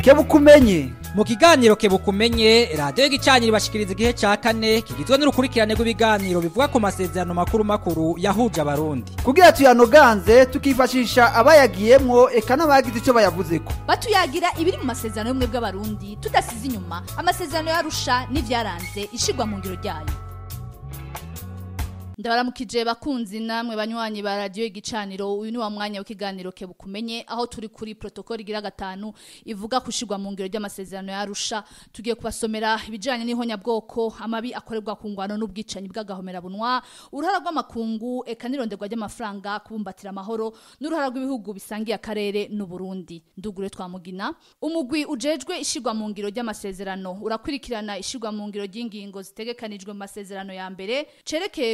kebukumenye. Mu kiganiro kebukumenye radio y'igicaniro bashikiriza igihe ca kane kigizwe n'urukurikirane rw'ibiganiro bivuga ku masezerano makuru yahuje abarundi. Kugira tuyanoganze tukifashisha abayagiyemwo eka n'abagize ico bayavuzeko. Batuyagira ibiri mu masezerano y'umwe bw'abarundi tudasize inyuma amasezerano y'Arusha n'ivyaranze ishigwa mu ngiro ryayo. Ndabaramukije bakunzi namwe banywanyi ba radio y'igicaniro, uyu ni wa mwanya w'ikiganiro kebukumenye aho turi kuri protocole igira 5 ivuga kushigwa mu ngiro ry'amasezerano y'Arusha. Tugiye kubasomera ibijanye n'ihonyabwoko, amabi akorerwa ku ngwano n'ubwicanyi bw'agahomera bunwa, uruhara rw'amakungu eka nironderwa ry'amafaranga kubumbatira amahoro n'uruhara rw'ibihugu bisangiye akarere n'u Burundi. Ndugure twamugina umugwi ujejwe ishigwa mu ngiro ry'amasezerano urakurikirana ishigwa mu ngiro ry'ingingo zitegekanijwe mu masezerano ya mbere cerekeye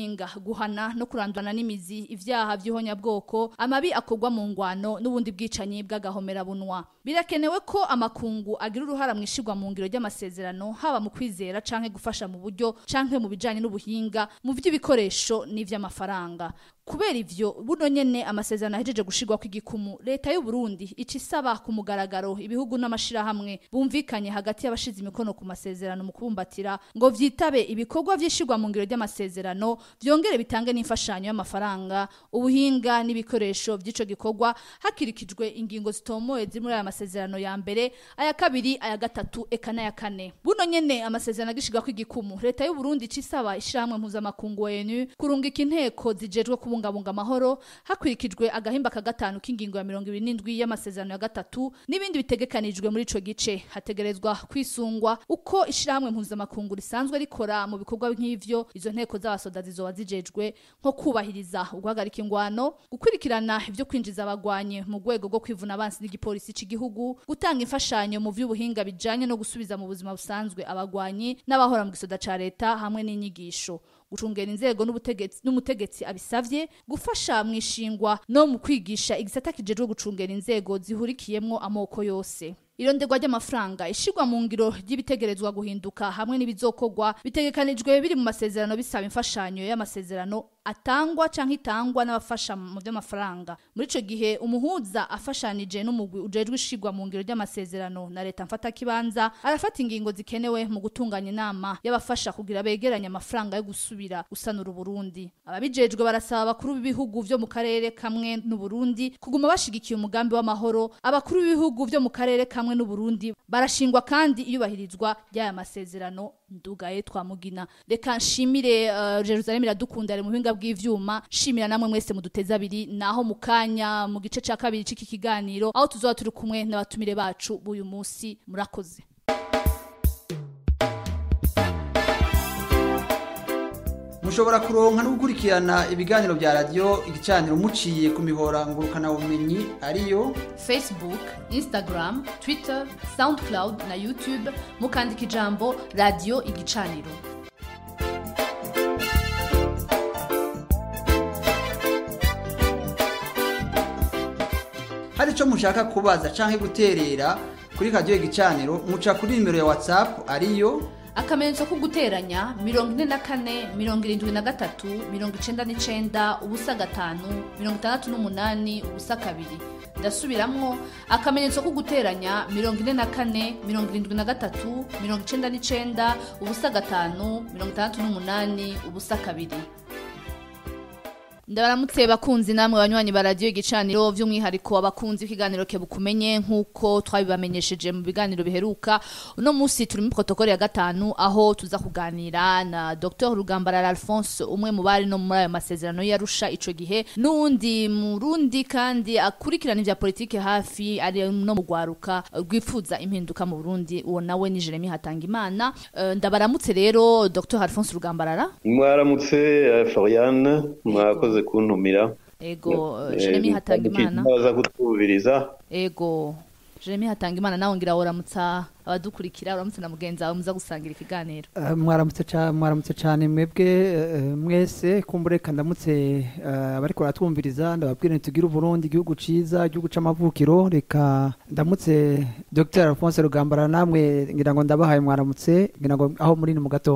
guhana no kurandwana n'imizi ivyaha vy'ihonyabwoko, amabi akogwa mu ngwano n'ubundi bwicanyi bw'agahomera bunwa. Birakenewe ko amakungu agira uruhara mwishigwa mu ngiro ry'amasezerano, haba mu kwizera canke gufasha mu buryo canke mu bijanye n'ubuhinga, mu vy'ibikoresho n'ivy'amafaranga. Kubera ivyo buno nyene amasezerano ahejeje gushigwa kw'igikumu, leta y'u Burundi icisaba ku mugaragaro ibihugu n'amashira hamwe bumvikanye hagati y'abashize imikono ku masezerano mu kubumbatira ngo vyitabe ibikorwa vy'ishigwa mu ngiro ry'amasezerano, vyongere bitange n'imfashanyo y'amafaranga, ubuhinga n'ibikoresho vy'ico gikorwa hakirikijwe ingingo zitomoye ziri muri aya masezerano ya mbere, aya kabiri, aya gatatu eka n'aya kane. Buno nyene amasezerano agishigwa kw'igikumu, leta y'u Burundi icisaba ishiramwe mpuzamakungu ONU kurungika inteko zijejwe kubungabunga amahoro hakurikijwe agahimba ka gatanu k'ingingo ya 27 y'amasezerano ya gatatu n'ibindi bitegekanijwe muri ico gice. Hategerezwa kwisungwa uko ishiramwe mpuzamakungu risanzwe rikora mu bikorwa nk'ivyo. Izo nteko z'abasoda zizoba zijejwe nko kubahiriza uguhagarika ingwano, gukurikirana ivyo kwinjiza abagwanye mu rwego rwo kwivuna abansi n'igipolisi c'igihugu, gutanga imfashanyo mu vy'ubuhinga bijanye no gusubiza mu buzima busanzwe abagwanyi n'abahora mu gisoda ca leta, hamwe n'inyigisho, gucungera inzego n'umutegetsi abisavye, gufasha mwishingwa no mu kwigisha igisata kijejwe gucungera inzego zihurikiyemwo amoko yose. Ironderwa ry'amafaranga ishigwa mu ngiro ry'ibitegerezwa guhinduka hamwe n'ibizokogwa bitegekanijwe biri mu masezerano bisaba imfashanyo y'amasezerano atangwa canke itangwa n'abafasha mu by'amafaranga. Muri ico gihe umuhuza afashanije n'umugwi ujejwe ishigwa mu ngiro ry'amasezerano na leta mfata kibanza arafata ingingo zikenewe mu gutunganya inama y'abafasha kugira begeranya amafaranga yo gusubira gusanura Burundi. Ababijejwe barasaba abakuru b'ibihugu vyo mu karere kamwe n'u Burundi kuguma bashigikiye umugambi w'amahoro. Abakuru b'ibihugu vyo mu karere kamwe n'u Burundi barashingwa kandi iyubahirizwa ry'aya masezerano. Ndugaye twamugina. Reka nshimire Jerusalem iradukunda ari mu buhinga bw'ivyuma, shimira namwe mwese muduteza abiri, naho mukanya mu gice ca kabiri c'iki kiganiro aho tuzoba turi kumwe n'abatumire bacu b'uyu munsi. Murakoze. Mushobora kuronka no gukurikirana ibiganiro vya radio igicaniro muciye ku mihora ngurukana bumenyi ariyo Facebook, Instagram, Twitter, SoundCloud na YouTube, mukandika ijambo radio igicaniro. Hari ico mushaka kubaza canke guterera kuri radio igicaniro, muca kuri nimero ya WhatsApp ariyo akamenyetso ko guteranya 44 73 99 ubusa 5 68 ubusa 2. Ndasubiramwo akamenyetso ko guteranya 44 73 99 ubusa 5 68 ubusa 2. Ndabaramutse bakunzi namwe banywanyi ba radio igicaniro, vy'umwihariko abakunzi w'ikiganiro kebukumenye nkuko twabibamenyesheje mu biganiro biheruka. Uno musi turi mu protocole ya 5 aho tuza kuganira na Dr Rugambarara Alphonse, umwe mu bari no muri ayo masezerano y'Arusha ico gihe, n'undi murundi kandi akurikirana ivya politike hafi ari no mugwaruka rwifuza impinduka mu Burundi. Uwo nawe ni Jeremy Hatangimana. Ndabaramutse rero Dr Alphonse Rugambarara. Mwaramutse Floriane, mwakoze kuntumira. Ego Jeremy Hatangimana baza kutubiriza. Ego Jeremy Hatangimana nawe ngira woramutsa abadukurikira, uramutse na mugenzi wawe muza gusangira ikiganiro. Mwaramutse cyane mwebwe mwese kumbureka ndamutse abariko baratwumviriza, ndababwira tugira Burundi igihugu ciza, igihugu c'amavukiro. Reka ndamutse Dr Alphonse Rugambarara, namwe ngira ngo ndabahaye mwaramutse, ngira ngo aho muri mu gatondo.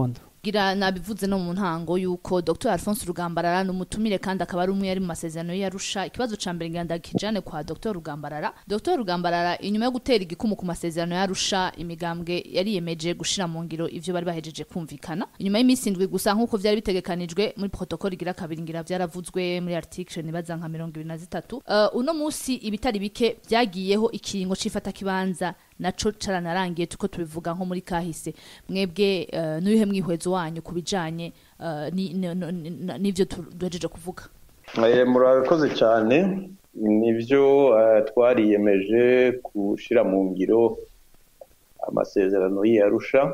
gira nabivuze no mu ntango yuko Dr Alphonse Rugambarara numutumire kandi akaba ari umwe yari mu masezerano y'Arusha. Ikibazo ca mbere nganda kijane kwa Dr Rugambarara. Dr Rugambarara inyuma yo gutera igikumu ku masezerano y'Arusha, imigambwe yari yemeje gushira mu ngiro ivyo bari bahejeje kumvikana. Inyuma y'imisi indwi gusa nkuko vyari bitegekanijwe muri protocole igira kabiri ngira vyaravuzwe muri article nibaza nka 23. Uno musi ibitari bike byagiyeho ikiringo cifata kibanza naco caranarangiye tuko tubivuga nko muri kahise. Mwebwe n'uyihe mwihwezo wanyu kubijanye n'ivyo duhejeje kuvuga? Murakoze cyane. Nivyo twariyemeje gushira mu ngiro amasezerano y'Arusha.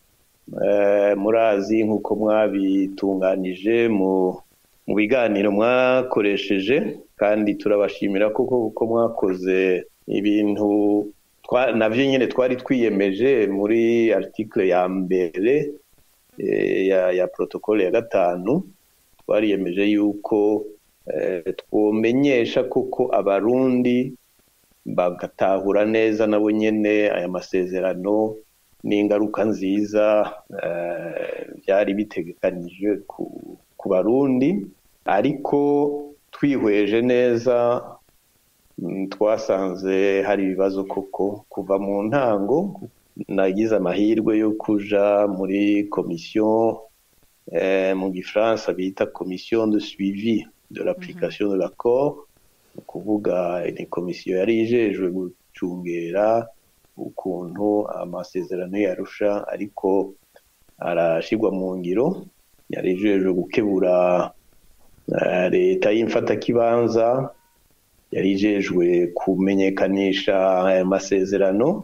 Murazi nkuko mwabitunganije mu biganiro mwakoresheje, kandi turabashimira kuko mwakoze ibintu navyo nyene twari twiyemeje muri article ya mbere ya protocole ya 5. Twariyemeje yuko twomenyesha kuko abarundi bagatahura neza nabo nyene aya masezerano n'ingaruka nziza byari bitegekanije ku barundi, ariko twihweje neza twasanze hari ibibazo koko. Kuva mu ntango nagize amahirwe yo kuja muri commission mu gifaransa bita commission de suivi de l'application de l'accord, kuvuga ni commission yari ijejwe gucungera ukuntu amasezerano y'Arusha ariko arashigwa mu ngiro. Yari ijejwe gukebura leta y'imfata kibanza, yari ijejwe kumenyekanisha amasezerano,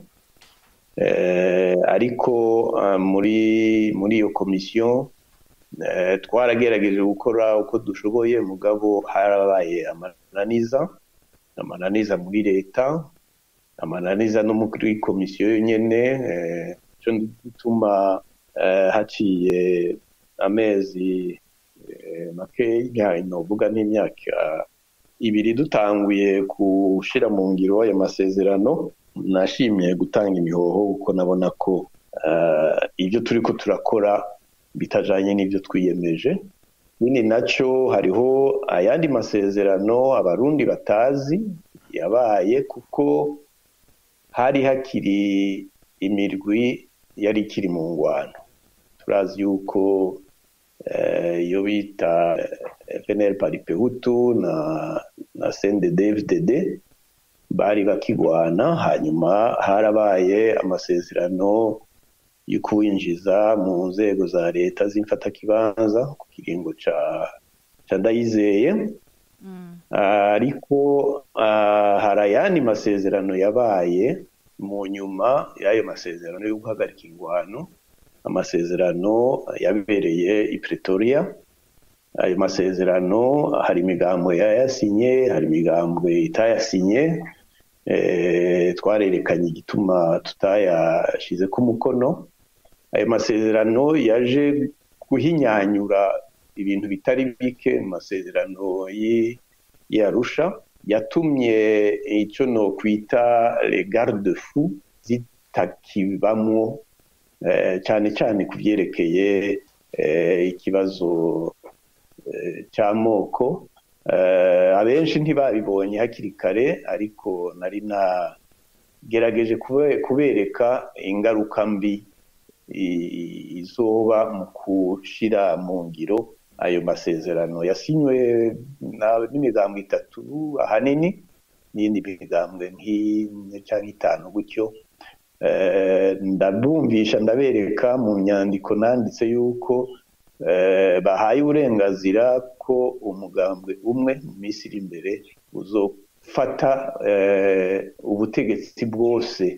ariko muri iyo komisiyo twaragerageje gukora uko dushoboye, mugabo harabaye amananiza muri leta, amananiza no muri komisiyo nyene. cyo gituma haciye amezi make novuga n'imyaka 2 dutanguye gushira mu ngiro aya masezerano. Nashimye gutanga imihoho uko nabona ko ibyo turiko turakora bitajanye n'ibyo twiyemeje. Nini naco hariho ayandi masezerano abarundi batazi yabaye, kuko hari hakiri imirwi yari ikiri mu ngwano. Turazi yuko iyo bita FNL Paripehutu na CNDD-FDD bari bakigwana, hanyuma harabaye amasezerano yo kuwinjiza mu nzego za leta z'imfata kibanza ku kiringo ca Ndayizeye. Ariko hari ayandi masezerano yabaye mu nyuma y'ayo masezerano yo guhagarika ingwano, amasezerano yabereye i Pretoria. Ayo masezerano hari imigambwe yayasinye, hari imigambwe itayasinye. Twarerekanye igituma tutayashize ku mukono. Ayo masezerano yaje guhinyanyura ibintu bitari bike mu masezerano y'Arusha, yatumye icyo no kwita les garde-fous zitakibamwo, cyane cyane kuvyerekeye ikibazo cy'amoko. Abenshi ntibabibonye hakiri kare, ariko nari nagerageje kubereka ingaruka mbi izoba mu kushira mu ngiro ayo masezerano yasinywe n'imigambwe 3 ahanini, n'indi migambwe nk'ine cyangwa 5 gutyo. Ndabumvisha ndabereka mu nyandiko nanditse yuko bahaye uburenganzira ko umugambwe umwe mu minsi iri imbere uzofata ubutegetsi bwose,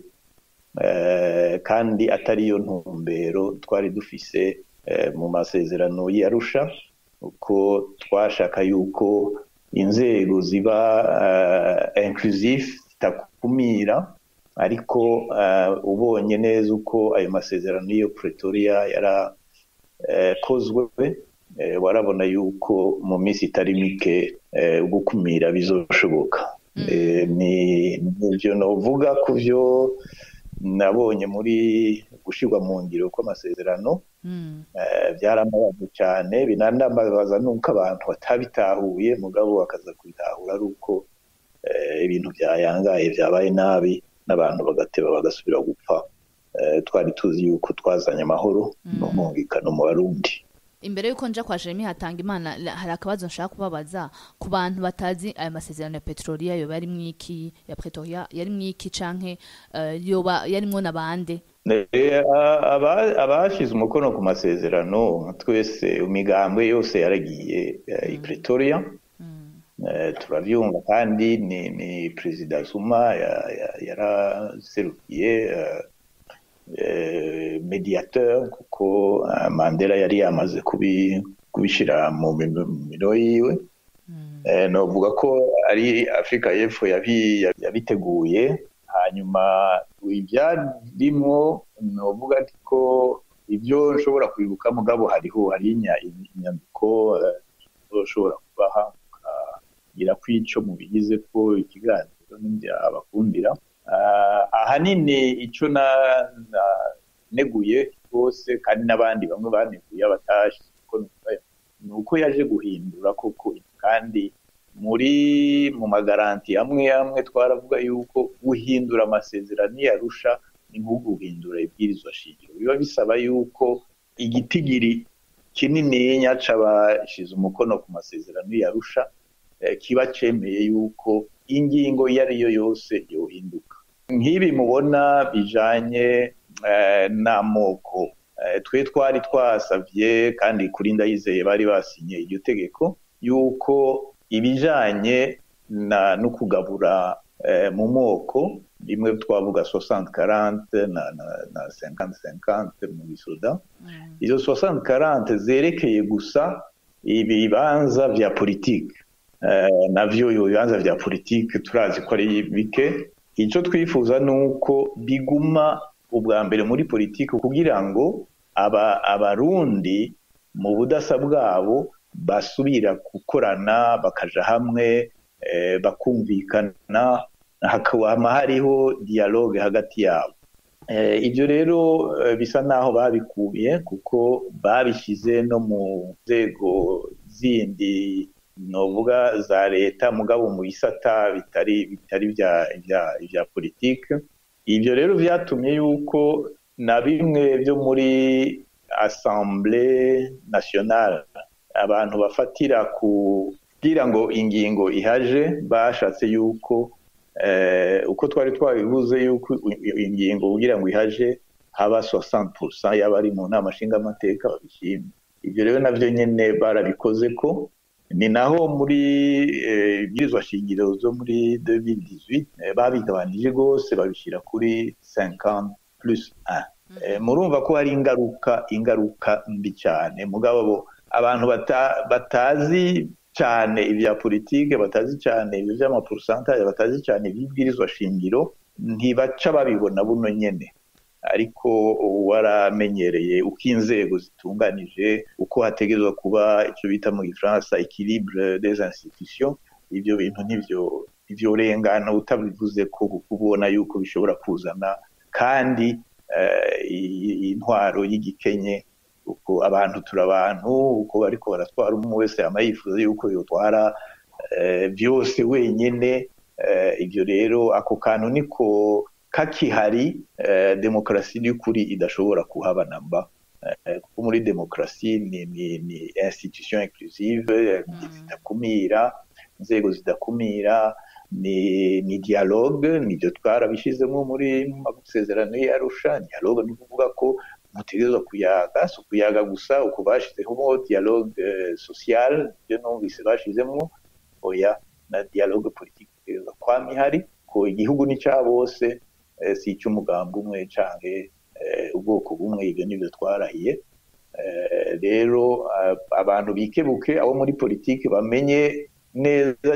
kandi atariyo ntumbero twari dufise mu masezerano y'Arusha, uko twashaka yuko inzego ziba inclusive zitakumira. Ariko ubonye neza uko ayo masezerano yo Pretoria yarakozwe, warabona yuko mu minsi itari mike gukumira bizoshoboka. Ni ibyo novuga ku byo nabonye muri gushirwa mu ngiro kw'amasezerano. byaramubaza cyane binanambaza nuko abantu batabitahuye mugabo bakaza kubitahura ari uko ibintu byayangaye byabaye nabi n'abantu bagateba bagasubira gupfa. Twari tuzi yuko twazanye amahoro n'umwumvikano mu Barundi. Imbere yuko nja kwa Jeremy Hatangimana hari akabazo nshaka kubabaza ku bantu batazi aya masezerano ya Petrolia yo bari mwiki ya Pretoria yari mwiki canke yoba yarimwo nabande. Abashize umukono ku masezerano twese imigambwe yose yaragiye i Pretoria. Turavyumva kandi ni President Zuma yaraserukiye mediateur kuko Mandela yari yamaze kubishira mu mino yiwe. Novuga ko ari Afrika y'Epfo yabiteguye hanyuma ibyarimwo novuga ko ibyo nshobora kwibuka mugabo hari inyandiko ushobora kubaha gira kwico mu bigize ko ikiganiro n'abakundira. Ahanini icyo neguye bose kandi n'abandi bamwe baneguye abatashi nuko yaje guhindura koko kandi mu magaranti amwe twaravuga yuko guhindura amasezerano yarusha ni nko guhindura ibwirizwa shingiro. Biba bisaba yuko igitigiri kinini cy'abashize umukono ku masezerano yarusha kiba cemeye yuko ingingo iyo ari yo yose yohinduka. Nk'ibi mubona bijanye n'amoko twe twari twasavye kandi kuri Ndayizeye bari basinye iryo tegeko yuko ibijanye no kugabura mu moko bimwe twavuga 60-40 na 50-50 mu bisoda. Izo 60-40 zerekeye gusa ibibanza vya politike. Navyo ibibanza vya politike turazi ko ari bike. Icyo twifuza nuko biguma ubwa mbere muri politike kugira ngo abarundi mu budasa bwabo basubira gukorana bakaja hamwe bakumvikana hakaba hariho dialogue hagati yabo. Ibyo rero bisa naho babikubiye kuko babishize no mu nzego zindi novuga za leta mugabo mu bisata bitari bya politike. Ibyo rero byatumye yuko na bimwe byo muri Assemblée nationale abantu bafatira kugira ngo ingingo ihaje bashatse yuko uko twari twabivuze yuko ingingo kugira ngo ihaje haba 60% y'abari mu nama nshingamateka babishimye. Ibyo rero navyo nyene barabikoze ko ni naho muri ibwirizwa shingiro zo muri 2018 babigabanije gose babishira kuri 50+1. Murumva ko hari ingaruka mbi cyane mugabo abantu batazi cyane ibya politike batazi cyane ibyo by'amaporcentage batazi cyane ibibwirizwa shingiro ntibaca babibona buno nyene. Ariko waramenyereye uko inzego zitunganije uko hategezwa kuba icyo bita mu Gifaransa équilibre des institutions. Ibyo bintu nivyo rengana utabivuze ko kubona yuko bishobora kuzana kandi intwaro y'igikenye uko abantu turabantu uko bariko baratwara umwe wese amayifuza yuko yotwara byose wenyene. Ibyo rero ako kantu niko kakihari demokrasi y'ukuri idashobora kuhabanamba kuko muri demokrasi ni institution inclusive zidakumira inzego zidakumira ni dialogue nibyo twarabishizemo muri amasezerano y'Arusha. Dialogue ni kuvuga ko mutegerezwa kuyaga gusa uko bashizeho dialogue social byo numvise bashizemo oya na dialogue politique itegezwa kwama ihari ko igihugu ni cya bose si icy'umugambi umwe canke ubwoko bumwe. Ibyo nibyo twarahiye. Rero abantu bikebuke abo muri politike bamenye neza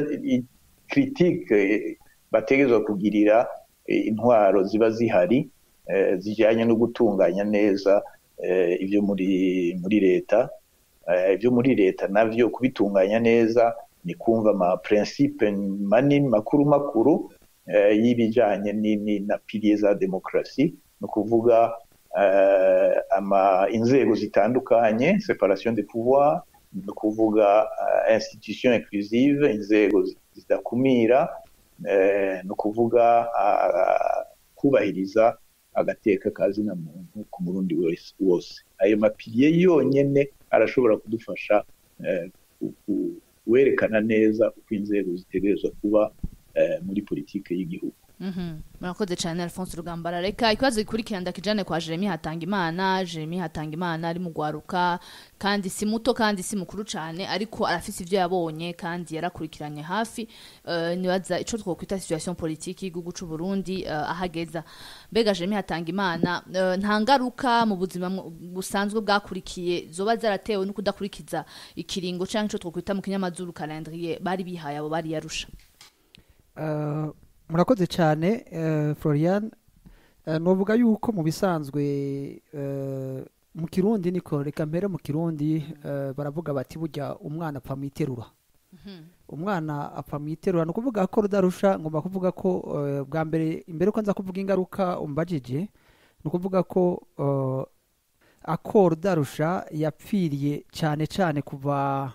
critique bategezwa kugirira intwaro ziba zihari zijyanye no gutunganya neza ibyo muri leta. Ibyo muri leta navyo kubitunganya neza ni kumva ama principe manini makuru y'ibijanye na piliers za demokrasi no kuvuga inzego zitandukanye, separation de pouvoir, ni ukuvuga institution inclusive, inzego zidakumira, ni ukuvuga kubahiriza agateka kazina muntu ku murundi wose. Ayo mapiliye yonyene arashobora kudufasha werekana neza uko inzego zitegerezwa kuba muri politike y'igihugu. Murakoze cyane Alphonse Rugambara. Reka ikibazo gikurikira ndakijane kwa Jeremy Hatangimana. Jeremy Hatangimana ari mugwaruka kandi si muto kandi si mukuru cyane, ariko arafise ivyo yabonye kandi yarakurikiranye hafi. Nibaza ico twokwita situation politique y'igihugu c'u Burundi ahageza. Mbega Jeremy Hatangimana, nta ngaruka mu buzima busanzwe bwakurikiye zoba zaratewe no kudakurikiza ikiringo canke ico twokwita mu kinyamazuru calendrier bari bihaye abo bari yarusha? Murakoze cyane Florian. Novuga yuko mu bisanzwe mu Kirundi niko, reka mbere mu Kirundi baravuga bati burya umwana apfa mwiterura. Umwana apfa mwiterura, no kuvuga ko rudarusha, ngomba kuvuga ko bwa mbere imbere ko nza kuvuga ingaruka umbajije, no kuvuga ko akoro darusha yapfiriye cyane cyane kuva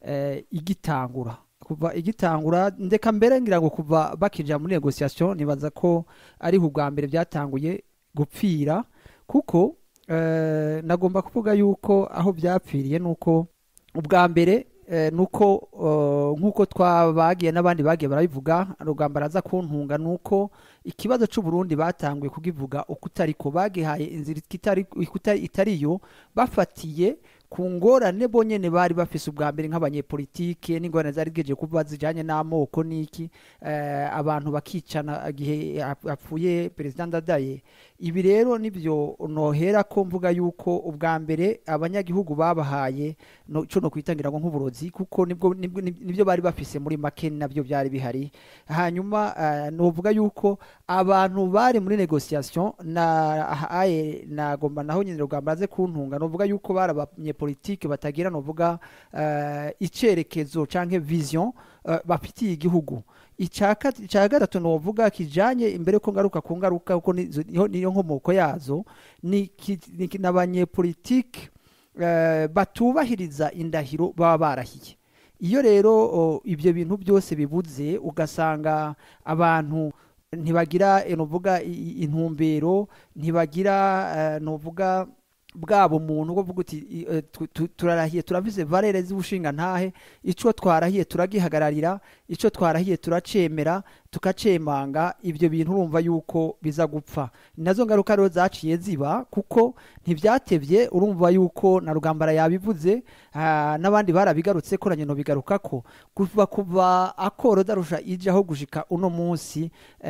igitangura ndeka mbere ngira ngo kuva bakija muri negotiation, nibaza ko ari ubwa mbere byatanguye gupfira, kuko nagomba kuvuga yuko aho byapfiriye nuko ubwa mbere nuko nkuko twabagiye n'abandi bagiye barabivuga, Rugamba araza kuntunga, nuko ikibazo cy'u Burundi batanguye kugivuga ukutariko, bagihaye inzira itariyo, bafatiye ku ngorane bonyene bari bafise ubwa mbere nk'abanyepolitike, n'ingorane zari geje kuba zijanye n'amoko n'iki, abantu bakicana igihe apfuye President Ndadaye. Ibi rero nibyo nohera ko mvuga yuko ubwa mbere abanyagihugu babahaye cyo no kwitangira ngo nk'uburozi, kuko nibyo bari bafise muri makeni, nabyo byari bihari. Hanyuma novuga yuko abantu bari muri negotiation nagomba naho nyine Rugamba aze kuntunga, novuga yuko barabanye politike batagira novuga icerekezo canke vision bafitiye igihugu. Icya gatatu novuga kijanye imbere ko ngaruka ku ngaruka, kuko niyo nkomoko yazo, ni n'abanyepolitike batubahiriza indahiro baba barahiye. Iyo rero ibyo bintu byose bibuze, ugasanga abantu ntibagira novuga intumbero, ntibagira novuga bwabo umuntu ngo vuga uti turarahiye, turavize valere z'ubushinga ntahe, ico twarahiye turagihagararira, ico twarahiye turacemera tukacemanga. Ibyo bintu urumva yuko biza gupfa. Nazo ngaruka rero zaciye ziba, kuko ntibyatevye. Urumva yuko na Rugambara yabivuze, n'abandi barabigarutse ko, nanyeno bigaruka ko kuva akoro darusha ijaho gushika uno munsi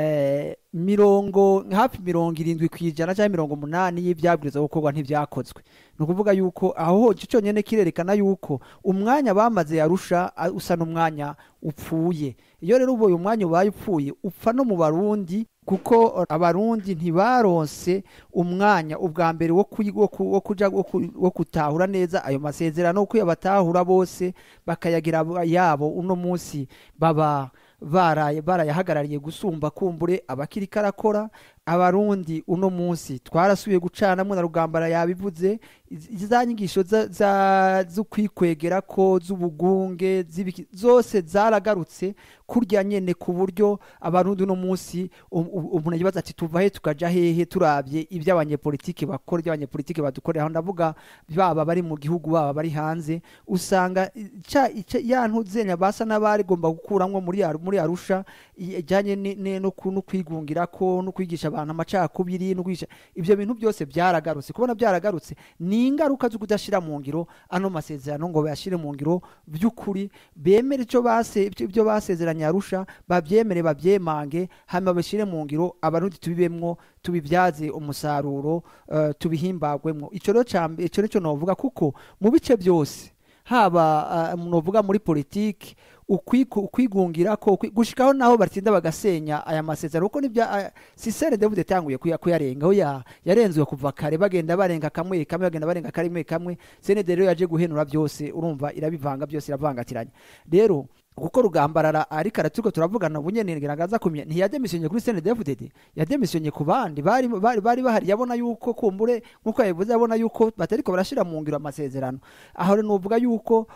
hafi 70% cyangwa 80% y'ibyabwirizwa gukorwa ntivyakozwe. No kuvuga yuko aho cyo nyene kirerekana yuko umwanya bamaze yarusha usa n'umwanya upfuye. Iyo rero uboye umwanya ubaye upfuye, upfa no mu Barundi, kuko abarundi ntibaronse umwanya ubwa mbere wo kutahura neza ayo masezerano, uko yabatahura bose bakayagira yabo. Uno munsi baba barayahagarariye gusumba kumbure abakiri karakora. Abarundi uno munsi twarasubiye gucanamwe, na Rugambara yabivuze, za nyigisho zo kwikwegera ko z'ubugunge zose zaragarutse kurya nyene, ku buryo abarundi uno munsi umuntu yibaza ati tuva he tukaja hehe, turabye ibyo abanyepolitike bakora, ibyo abanyepolitike badukorera. Ndavuga baba bari mu gihugu baba bari hanze, usanga yantuzenya basa n'abari gomba gukuramwo muri Arusha ijanye no kwigungira ko no kwigisha abantu amacakubiri no kwigisha. Ibyo bintu byose byaragarutse. Kubona byaragarutse ni ingaruka zo kudashira mu ngiro ano masezerano, ngo bayashire mu ngiro by'ukuri, bemere ibyo basezeranye Arusha, babyemere babyemange, hama bashire mu ngiro, abarundi tubibemwo, tubibyaze umusaruro, tubihimbagwemwo. Ico rero novuga, kuko mu bice byose, haba novuga muri politiki, ukwigungira ko gushikaho naho batinda bagasenya aya masezerano, kuko nibya Sisere David yatanguye kuyarenga, yarenzwe kuva kare, bagenda barenga kamwe bagenda barenga karimwe kamwe. Sene rero yaje guhenura byose, urumva irabivanga byose, iravangatiranya. Rero kuko Rugambarara ariko aratuko turavugana ubunyene ngeragaza kumye ntiyademisiyonye kuri CNDD-FDD yademisiyonye ku bandi bari bahari yabona yuko kumbure nkuko yabivuze yabona yuko batariko barashira mu ngiro amasezerano aho nuvuga yuko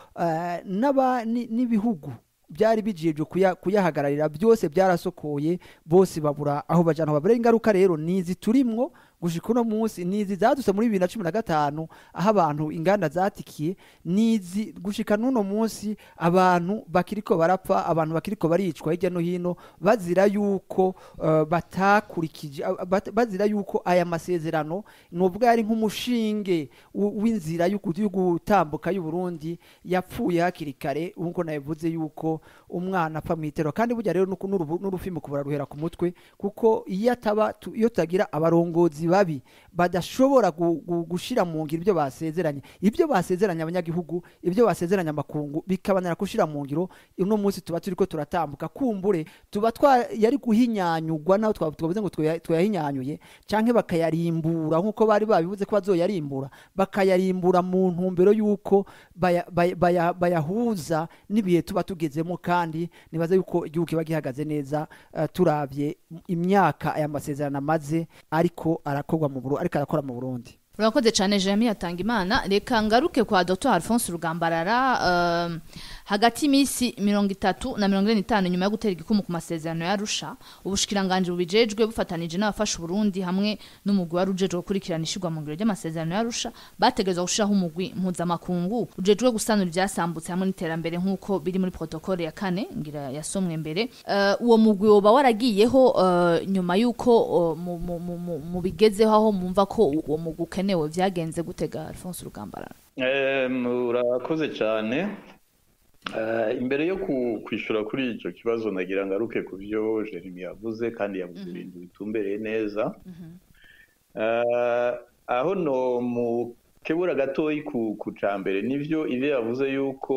n'ibihugu byari bijejwe kuyahagararira byose byarasokoye bose babura aho bajana babura ingaruka rero nizi turimwo gushika uno munsi nizi zaduse muri 2015 aho abantu inganda zatikiye nizi gushika nuno munsi abantu bakiriko barapfa abantu bakiriko baricwa hirya no hino bazira yuko batakurikije bazira yuko aya masezerano nubwo yari nk'umushinge w'inzira yo gutambuka y'u Burundi yapfuye hakiri kare nkuko nabivuze yuko umwana apfa mwitero kandi burya rero n'urufimo kubara ruhera ku mutwe kuko iyo tagira abarongozi babi badashobora gushira mu ngiro ibyo basezeranye abanyagihugu ibyo basezeranye amakungu bikabanira gushira mu ngiro uno munsi tuba turiko turatambuka kumbure tuba yari guhinyanyugwa naho twavuze ngo twayahinyanyuye canke bakayarimbura nkuko bari babivuze ko bazoyarimbura bakayarimbura mu ntumbero yuko bayahuza nibihe tuba tugezemo kandi nibaza yuko igihugu kiba gihagaze neza turavye imyaka aya masezerano amaze ariko arakora mu Burundi. Urakoze cyane Jeremy Atangimana reka ngaruke kwa Dr Alphonse Rugambarara hagati y'imisi 30 na 45 nyuma yo gutera igikumu ku masezerano ya Arusha ubushikiranganje bubijejwe bufatanije n'abafasha Burundi hamwe n'umugwi wa rujejwe gukurikirana ishigwa mu ngiro ry'amasezerano ya Arusha bategezwe gushiraho umugwi mpuzamakungu ujejwe gusanura ibyasambutse hamwe n'iterambere nk'uko biri muri protokole ya 4 ngira yasomwe mbere uwo mugwi woba waragiyeho nyuma yuko mu bigezeho aho mumva ko uwo mugwi ukenewe vyagenze gutega Alphonse Rugambarara. Urakoze cyane. Imbere yo kwishura kuri icyo kibazo nagira ngaruke ku byo Jeremy yavuze kandi yavuze ibintu bitumbereye neza. Aho no mu kebura gatoyi ku cambere nivyo ivyo yavuze yuko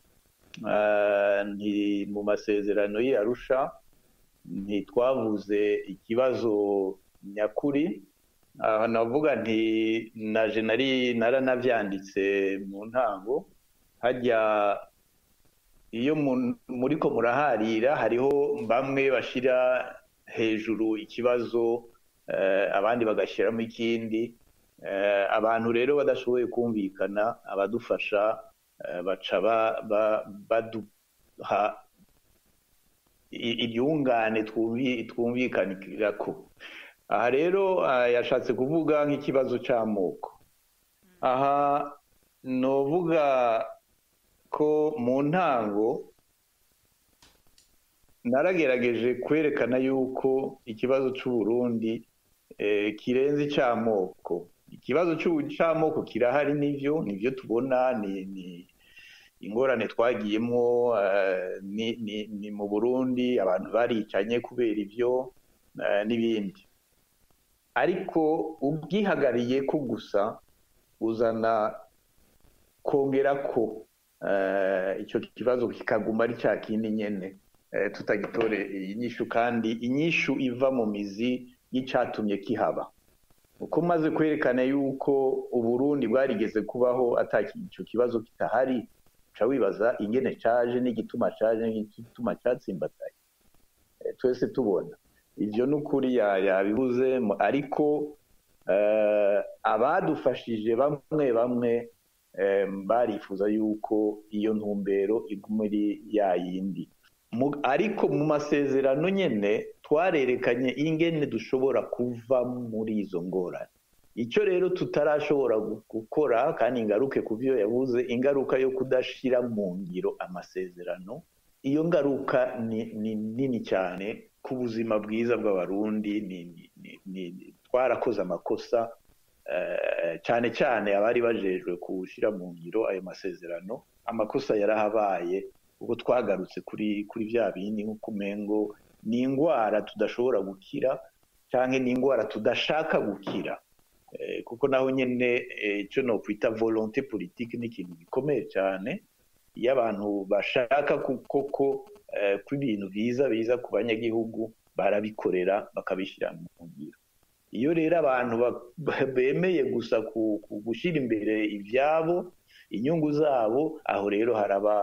ni mu masezerano y'Arusha ntitwavuze ikibazo nyakuri. Navuga nti naje naranavyanditse mu ntango hajya iyo muriko muraharira hariho bamwe bashira hejuru ikibazo abandi bagashiramo ikindi abantu rero badashoboye kumvikana abadufasha baca baduha ibyungane twumvikanirako. Aha rero yashatse kuvuga nk'ikibazo cy'amoko. Aha novuga ko mu ntango naragerageje kwerekana yuko ikibazo cy'u Burundi kirenze icy'amoko. Ikibazo cy'amoko kirahari nivyo tubona ni ingorane twagiyemo ni mu Burundi abantu baricanye kubera ivyo n'ibindi. Ariko ubwihagariye ko gusa uzana kongera ko icyo kibazo kikaguma ari cya kindi nyene tutagitore inyishu kandi inyishu iva mu mizi y'icyatumye kihaba. Uko maze kwerekana yuko Uburundi bwarigeze kubaho icyo kibazo kitahari uca wibaza ingene caje n'igituma caje n'igituma cyatsimbataye twese tubona ivyo n'ukuri yabibuze ariko abadufashije bamwe barifuza yuko iyo ntumbero iguma iri yayindi. Ariko mu masezerano nyene twarerekanye ingene dushobora kuva muri izo ngorane. Icyo rero tutarashobora gukora kandi ingaruke ku byo yavuze ingaruka yo kudashira mu ngiro amasezerano, iyo ngaruka ni nini cyane ku buzima bwiza bw'abarundi. Twarakoze amakosa cyane cyane abari bajejwe kushira mu ngiro ayo masezerano. Amakosa yarahabaye ubwo twagarutse kuri bya bindi nk'uko umengo ni ingwara tudashobora gukira cyangwa ni ingwara tudashaka gukira, kuko naho nyene icyo no kwita volonté politique ni ikintu gikomeye cyane. Iyo abantu bashaka koko ko ibintu biza ku banyagihugu barabikorera bakabishyira mu ngiro. Iyo rero abantu bemeye gusa gushyira imbere ibyabo inyungu zabo, aho rero haraba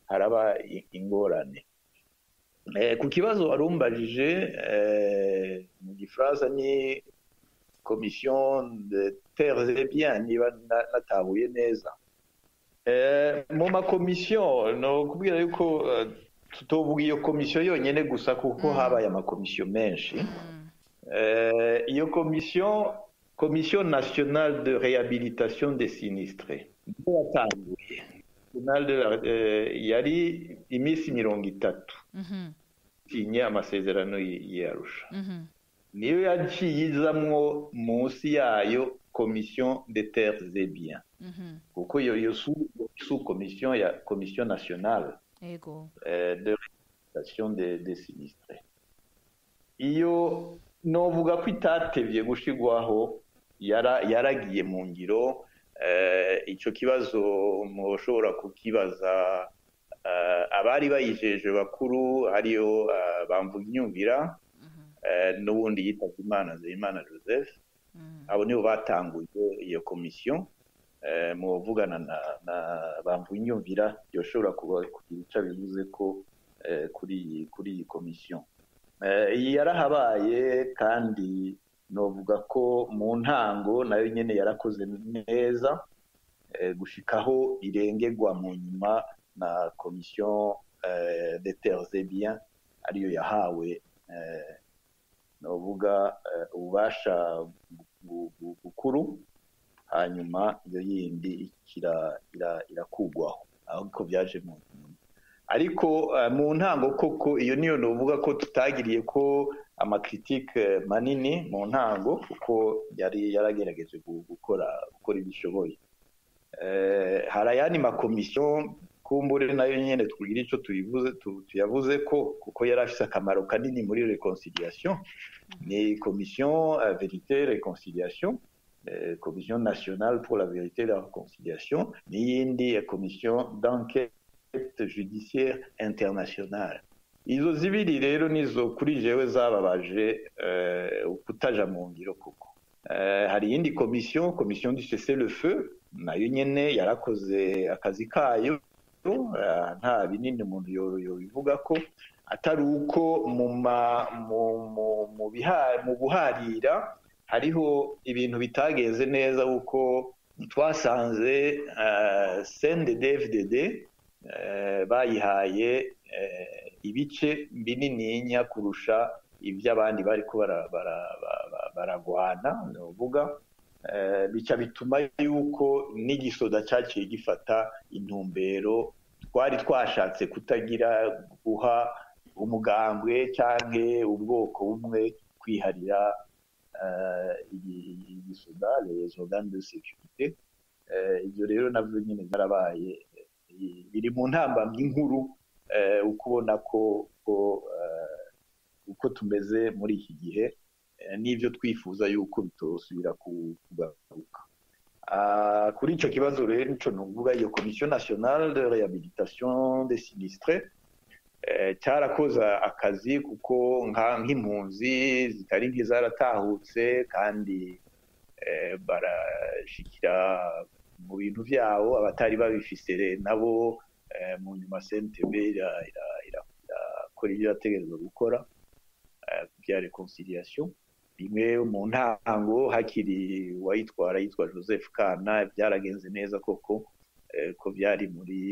haraba ingorane. Ku kibazo warumbajije mu gifaransa ni commission de terres et biens niba natahuye neza. Mu makomisiyo no kubwira yuko tutovuga iyo komisiyo yonyene gusa kuko habaye amakomisiyo menshi. Iyo commission nationale de réhabilitation des sinistrés yatanguye yari iminsi 30 sinye amasezerano y'Arusha niyo yaciye izamwo munsi yayo commission des terres et biens kuko iyo sous commission ya commission nationale de réhabilitation des sinistrés. Iyo novuga ko itatevye gushigwaho yaragiye mu ngiro. Ico kibazo mushobora kukibaza abari bayijeje bakuru hariyo bamvuga inyumvira n'ubundi yitavye Imana Joseph, abo nibo batanguye iyo commission. Muvugana na bamvuga inyumvira yoshobora kugira ico bivuze ko kuri iyi commission yarahabaye, kandi novuga ko mu ntango nayo nyene yarakoze neza gushikaho irengerwa mu nyuma na commission des terres et biens ariyo yahawe novuga ububasha bukuru, hanyuma iyo yindi irakugwaho ahubwo byaje mu nyuma. Ariko mu ntango koko iyo niyo novuga ko tutagiriye ko amakritike manini mu ntango kuko yaragerageje gukora ibishoboye. Hari ayandi makomisiyo kumbure nayo nyene tugira ico tuyavuze ko kuko yarafise akamaro kanini muri réconciliation. Ni commission vérité réconciliation, commission nationale pour la vérité et la réconciliation, n'iyindi commission d'enquête judiciaire internationale. Izo zibiri rero nizo kuri jewe zababaje kutaja mu ngiro kuko hari iyindi commission du cessez-le-feu nayo nyene yarakoze akazi kayo, nta binini umuntu yobivuga ko atari uko mu buharira hariho ibintu bitagenze neza uko twasanze CNDD-FDD bayihaye ibice binininya kurusha ibyo abandi bariko baragwana novuga, bica bituma yuko n'igisoda cyaciye gifata intumbero twari twashatse kutagira guha umugambwe canke ubwoko bumwe kwiharira igisoda, les organes de sécurité. Ibyo rero navyo nyene byarabaye biri mu ntambamyi nkuru ukubona ko uko tumeze muri iki gihe n'ivyo twifuza yuko bitosubira kugaruka. Kuri ico kibazo rero nico nuvuga iyo commission nationale de réhabilitation des sinistrés cyarakoze akazi kuko nk'impunzi zitari nkizaratahutse kandi barashikira mu bintu vyabo abatari babifise nabo mu nyuma CNTB irakora ibyo yategerezwa gukora bya réconciliation. Bimwe mu ntango hakiri yitwa Joseph Kana byaragenze neza koko ko byari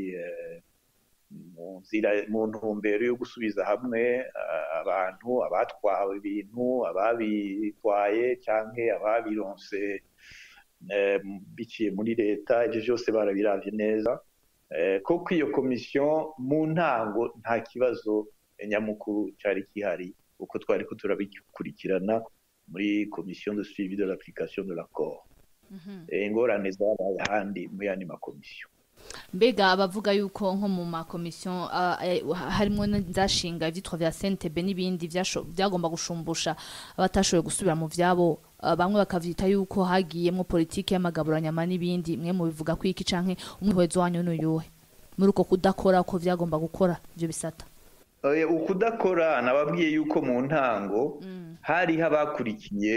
mu ntumbero yo gusubiza hamwe abantu abatwawe ibintu, ababitwaye canke ababironse biciye muri leta. Ibyo byose barabiravye neza koko iyo commission mu ntango nta kibazo nyamukuru cyari kihari uko twari ko turabikurikirana muri commission de suivi de l'application de l'accord. Ingorane zabaye ahandi mu yandi makomisiyo. Mbega abavuga yuko nko mu makomisiyo harimo nzashinga ivyitwa vya CNTB n'ibindi byagomba gushumbusha abatashoboye gusubira mu vyabo, bamwe bakavyita yuko hagiyemo politiki y'amagaburanyama n'ibindi. Mwe mu bivuga ko iki canke umwihwezo wanyu n'uyuhe muri uko kudakora ko vyagomba gukora ivyo bisata? Ukudakora nababwiye yuko mu ntango hari habakurikiye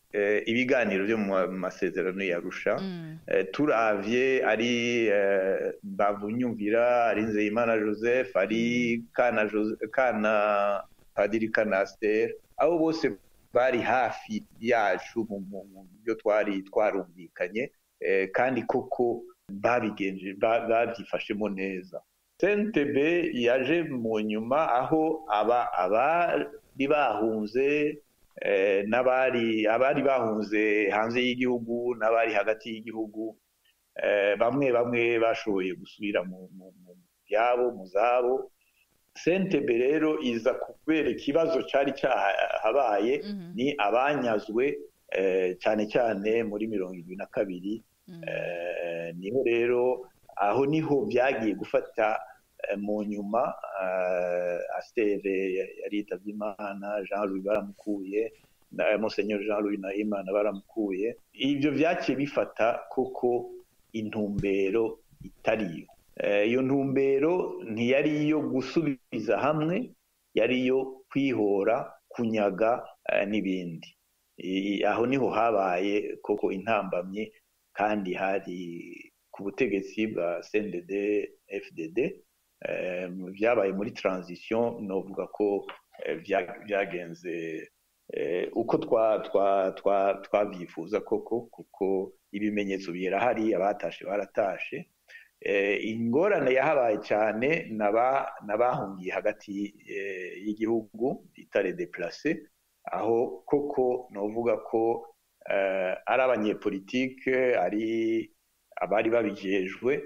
ibiganiro byo mu masezerano yarusha turavye ari Bavunyumvira, ari Nzeyimana Joseph, ari Kana Padiri Kanaster, abo bose bari hafi yacu mu byo twari twarumvikanye, kandi koko babyifashemo neza. CNTB yaje mu nyuma aho abari bahunze abari bahunze hanze y'igihugu n'abari hagati y'igihugu, bamwe bashoboye gusubira mu byabo, mu zabo. CNTB rero iza kubera ikibazo cyari cyahabaye, ni abanyazwe cyane cyane muri 72. Niho rero aho niho byagiye gufata mu nyuma. Astere yari yitabye Imana, Jean Louis baramukuye, Monseigneur Jean Louis Nahimana baramukuye. Ibyo byaciye bifata kuko intumbero itariyo. Iyo ntumbero ntiyari iyo gusubiza hamwe, yari iyo kwihora, kunyaga n'ibindi. Aho niho habaye koko intambamye, kandi hari ku butegetsi bwa CNDD FDD. Byabaye muri transition, novuga ko byagenze uko twabyifuza koko, kuko ibimenyetso birahari, abatashe baratashe. Ingorane yahabaye cyane n'abahungiye hagati y'igihugu bitare déplacé, aho koko novuga ko ari abanyepolitike, ari abari babijejwe,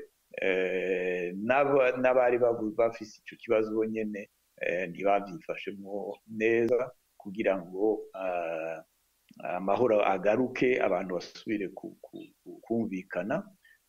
n'abari bafise icyo kibazo bonyene ntibabyifashemo neza kugira ngo amahoro agaruke, abantu basubire kumvikana,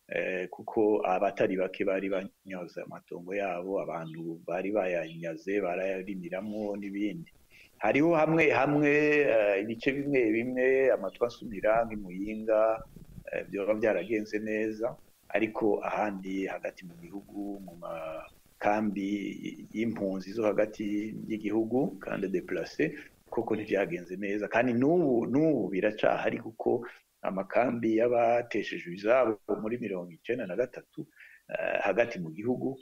kuko abatari bake bari banyoza amatongo yabo, abantu bari bayanyaze barayarimiramo n'ibindi. Hariho hamwe ibice bimwe amatwi asubira nk'Imuyinga, byoba byaragenze neza, ariko ahandi hagati mu gihugu, mu makambi y'impunzi zo hagati y'igihugu kandi déplacé, koko ntibyagenze neza. Kandi n'ubu biracahari, kuko amakambi y'abatesheje izabo muri 1993 hagati mu gihugu,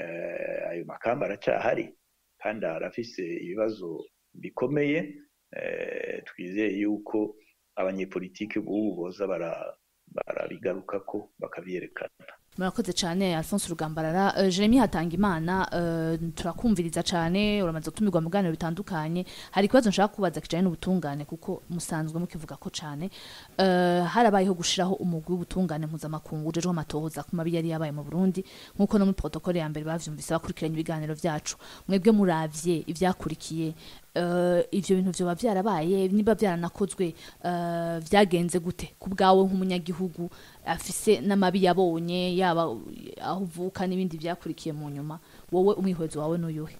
ayo makambi aracahari kandi arafise ibibazo bikomeye. Twizeye yuko abanyepolitike b'ubu boza barabigarukako bakabyerekana. Murakoze cyane Alphonse Rugambarara. Jeremy Hatangimana, turakumviriza cyane, uramaze gutumirwa mu biganiro bitandukanye. Hari ikibazo nshaka kubaza kijanye n'ubutungane, kuko musanzwe mukivuga ko cyane harabayeho gushiraho umugwi w'ubutungane mpuzamakungu ujejeho amatohoza ku mabi yari yabaye mu Burundi, nk'uko no muri protokole ya mbere bavyumvise bakurikiranye ibiganiro vyacu. Mwebwe muravye ivyakurikiye, ivyo bintu vyoba vyarabaye, niba byaranakozwe, vyagenze gute ku bwawe nk'umunyagihugu afise n'amabi yabonye, yaba aho uvuka n'ibindi byakurikiye mu nyuma? Wowe umwihwezo wawe n'uyuhe?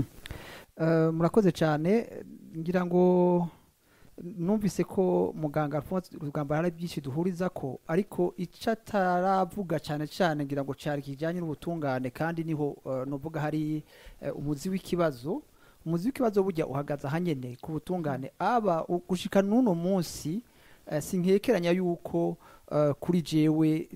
Murakoze cyane. Ngira ngo numvise ko muganga Alphonse Rugambarara byinshi duhuriza ko, ariko icyo ataravuga cyane ngira ngo cyari kijyanye n'ubutungane, kandi niho novuga hari umuzi w'ikibazo burya uhagaze ahanyene ku butungane. Aba gushika n'uno munsi sinkekeranya yuko kuri jewe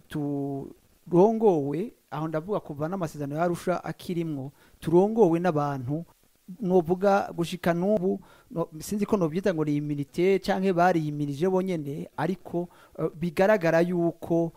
turongowe, aho ndavuga kuva n'amasezerano yarusha akirimwo, turongowe n'abantu novuga gushika n'ubu sinzi ko nobyita ngo ni immunité canke bariyimirije bonyene, ariko bigaragara yuko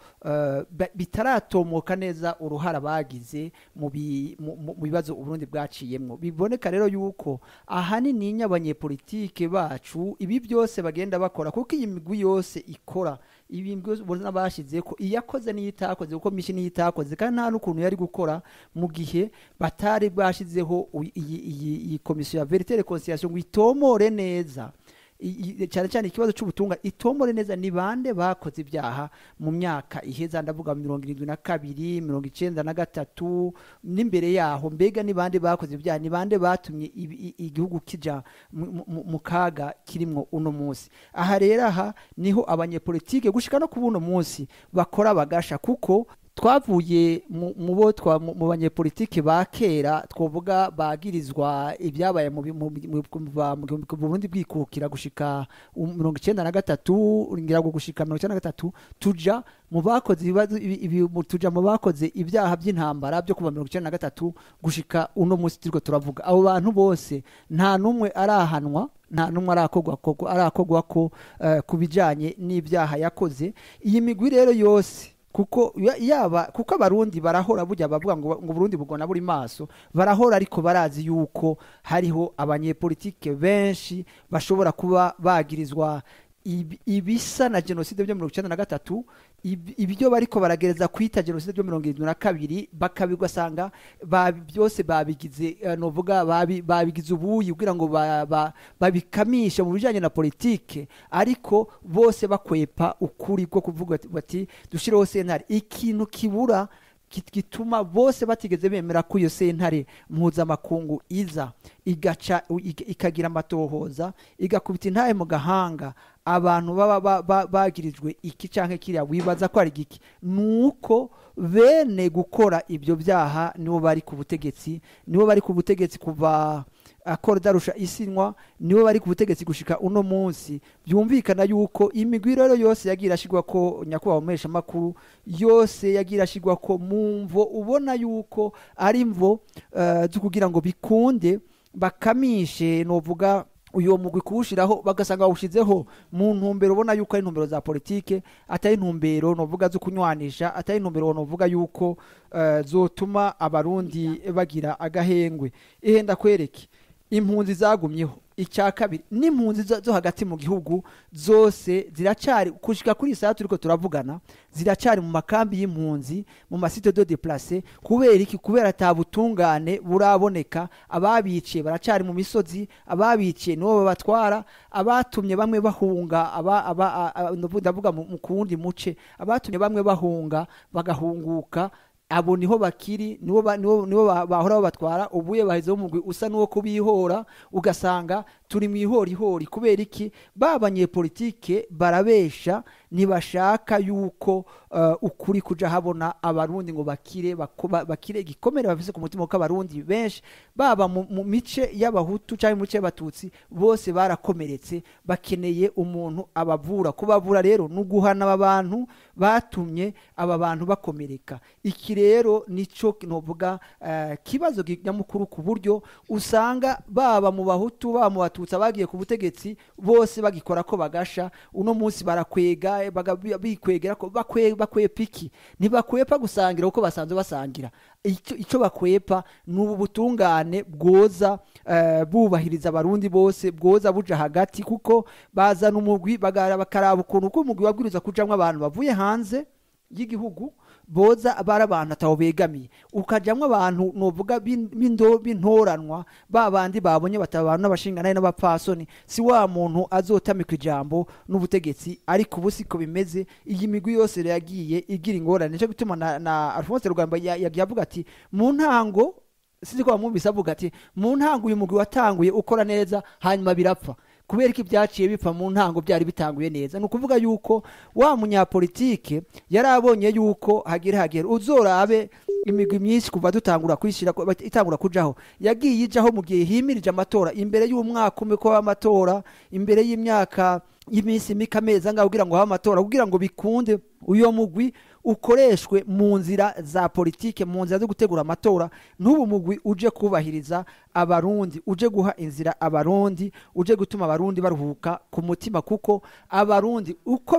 bitaratomoka neza uruhara bagize mu bibazo Uburundi bwaciyemwo. Biboneka rero yuko ahanini abanyepolitike bacu ibi byose bagenda bakora, kuko iyi migwi yose ikora ibi mbona bashize ko iyakoze n'iyitakoze, kuko mishi n'iyitakoze, kandi nta n'ukuntu yari gukora mu gihe batari bashizeho iyi komisiyo ya Verite Reconciliation ngo itomore neza, cyane cyane ikibazo cy'ubutunga, itomore neza ni bande bakoze ibyaha mu myaka iheza, ndavuga 72, 93 n'imbere yaho. Mbega ni bande bakoze ibyaha, ni bande batumye igihugu kija mu kaga kirimwo uno munsi? Aha rero niho abanyepolitike gushika no kubuno munsi bakora bagasha, kuko twavuye mu banyepolitike ba kera twovuga bagirizwa ibyabaye mu Burundi bwikukira gushika 93 ngira ngo gushika 93 tuja mu bakoze ibyaha by'intambara byo kuva 93 gushika uno munsi turiko turavuga. Abo bantu bose nta numwe arahanwa, nta numwe arakogwa ko ku bijanye n'ibyaha yakoze. Iyi migwi rero yose kuko abarundi barahora burya bavuga ngo Burundi bugona buri maso, barahora ariko barazi yuko hariho abanyepolitike benshi bashobora kuba bagirizwa ibisa na genocide byo 1993, ibyo bariko baragereza kwita genocide byo 1972 bakabigwasanga byose babigize novuga babigize ubuyi kugira ngo babikamisha mu bijanye na politike, ariko bose bakwepa ukuri ko kuvuga bati dushiraho sentare. Ikintu kibura gituma bose batigeze bemera ko iyo sentare mpuzamakungu iza ikagira amatohoza igakubita intahe mu gahanga abantu baba bagirijwe iki canke kiriya, wibaza ko ari giki? Nuko bene gukora ibyo byaha nibo bari ku butegetsi kuva akora darusha isinwa, nibo bari ku butegetsi gushika uno munsi. Byumvikana yuko imigwi rero yose yagira ashigwa ko nyakubahwa umesha makuru yose yagira ashigwa ko mumvo ubona yuko ari mvo zo kugira ngo bikunde bakamishe novuga uyo mugwi kuwushiraho bagasanga bawushizeho mu ntumbero ubona yuko ari intumbero za politike, atari intumbero novuga zo kunywanisha, atari intumbero novuga yuko zotuma abarundi bagira agahengwe. Ndakwereke impunzi zagumyeho. Icya kabiri n'impunzi zo hagati mu gihugu zose ziracari kushika kuri saa turiko turavugana, ziracari mu makambi y'impunzi, mu masite de déplacer. Kubera iki? Kubera atabutungane buraboneka. Ababiciye baracari mu misozi, ababiciye nibo babatwara, abatumye bamwe bahunga ndavuga mu kundi muce, abatumye bamwe bahunga bagahunguka, abo niho bakiri, nibo bahora babatwara. Ubuye bahizeho umugwi usa nuwo kubihora, ugasanga turi mu ihori. Kubera iki? Banyepolitike barabesha, ntibashaka yuko ukuri kuja habona abarundi ngo bakire igikomere bafise ku mutima ko abarundi benshi baba mu mice y'abahutu cyangwa mu mice y'abatutsi bose barakomeretse, bakeneye umuntu abavura. Kubavura rero nuguhana aba bantu batumye aba bantu bakomereka. Iki rero nico novuga kibazo nyamukuru, ku buryo usanga baba mu bahutu baba mu batutsi abagiye ku butegetsi bose bagikora ko bagasha. Uno munsi barakwega bikwegera ko bakwepiki, ntibakwepa gusangira uko basanzwe basangira. Icyo bakwepa n'ubu butungane bwoza bubahiriza abarundi bose, bwoza buja hagati, kuko bazana umugwi bakaraba ukuntu uko umugwi wabwiriza kujamwe abantu bavuye hanze y'igihugu boza bara abantu ataho begamiye, ukajamwe abantu novuga bintoranwa babandi babonye batabana n'abashingana n'abapfasoni. Si wa muntu azotamika ijambo n'ubutegetsi, ariko ubusiko bimeze. Iyi migwi yose yagiye igira ingorane. Nico gituma na Alphonse Rugamba yavuga ati mu ntango, sinzi ko bamwumvise avuga ati mu ntango uyu mugwi watanguye ukora neza, hanyuma birapfa. Kubera iki byaciye bipfa mu ntango byari bitanguye neza? Ni ukuvuga yuko wa munyapolitike yarabonye yuko hagera uzorabe imigwi myinshi kuva dutangura kwishira itangura kujaho, yagiye ijaho mu gihe himirije amatora, imbere y'umwaka umwe ko amatora, imbere y'imyaka y'imisi mikameza ngaho kugira ngo ha amatora, kugira ngo bikunde uyo mugwi ukoreshwe mu nzira za politike, mu nzira zo gutegura amatora. N'ubu mugwi uje kubahiriza abarundi, uje guha inzira abarundi, uje gutuma abarundi baruhuka ku mutima, kuko abarundi uko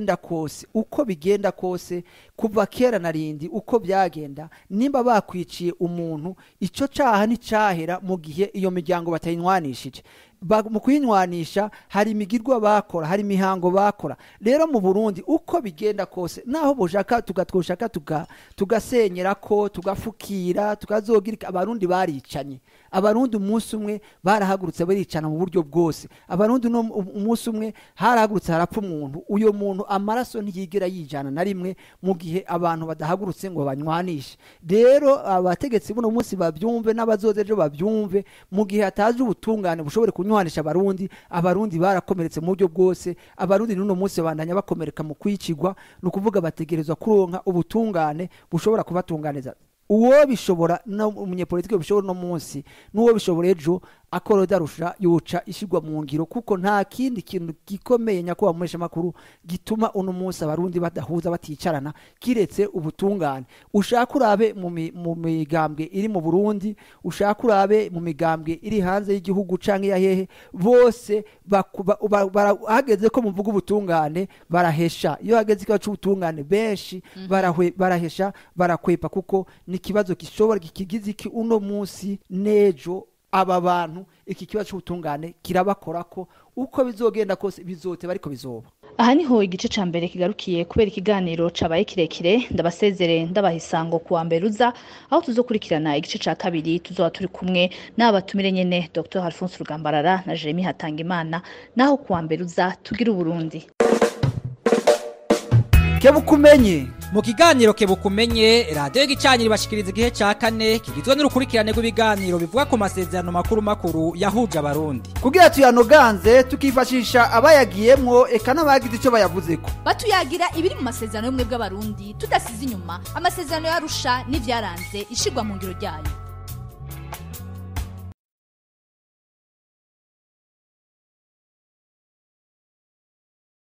bigenda kose kuva kera narindi uko byagenda, nimba bakwiciye umuntu ico caha ni cahera mu gihe iyo miryango batayinwanishije. Mu kuyinywanisha hari imigirwa bakora, hari imihango bakora. Rero mu Burundi uko bigenda kose, naho boshaka tugatwoshaka tugasenyera ko tugafukira tukazogirika, abarundi baricanye. Abarundi umunsi umwe barahagurutse baricana mu buryo bwose. Abarundi no umunsi umwe harahagurutse harapfa umuntu. Uyo muntu amaraso ntiyigera yijana na rimwe mu gihe abantu badahagurutse ngo banywanishe. Rero abategetsi buno munsi babyumve, n'abazozeje babyumve, mu gihe hataje ubutungane bushobore kunywanisha abarundi barakomeretse mu buryo bwose. Abarundi n'uno munsi bandanya bakomereka mu kwicigwa ni ukuvuga bategerezwa kuronka ubutungane bushobora kubatunganiza uwo bishobora no umunyepolitike bishobora no munsi n'uwo bishobora ejo akorodarusha yuca ishigwa mu ngiro kuko nta kindi kintu gikomeye nyakuba mu makuru gituma uno munsi abarundi badahuza baticarana kiretse ubutungane ushaka urabe mu migambwe iri mu Burundi ushaka urabe mu migambwe iri hanze y'igihugu canke ya hehe bose hageze ko muvuga ubutungane barahesha iyo hageze ko ubutungane benshi barahesha barakwepa kuko ni kibazo gishobora kigize iki uno munsi nejo aba bantu iki kibazo cy'ubutungane kirabakora ko uko bizogenda kose bizote bariko bizoba. Aha niho igice ca mbere kigarukiye kubera ikiganiro cabaye kirekire ndabasezere ndabahisango kuwa mbere uza aho tuzokurikirana igice ca kabiri tuzoba turi kumwe n'abatumire nyene Dr Alphonse Rugambarara na Jeremy Hatangimana naho kuwa mbere uza tugira Uburundi. Kebukumenye mu kiganiro kebukumenye radio y'Igicaniro bashikiriza igihe ca kane kigizwe n'urukurikirane rw'ibiganiro bivuga ku masezerano makuru yahuje abarundi kugira tuyanoganze tukifashisha abayagiyemwo eka n'abagize ico bayavuzeko batuyagira ibiri mu masezerano y'ubumwe bw'abarundi tudasize inyuma amasezerano y'Arusha n'ivyaranze ishigwa mu ngiro ryayo.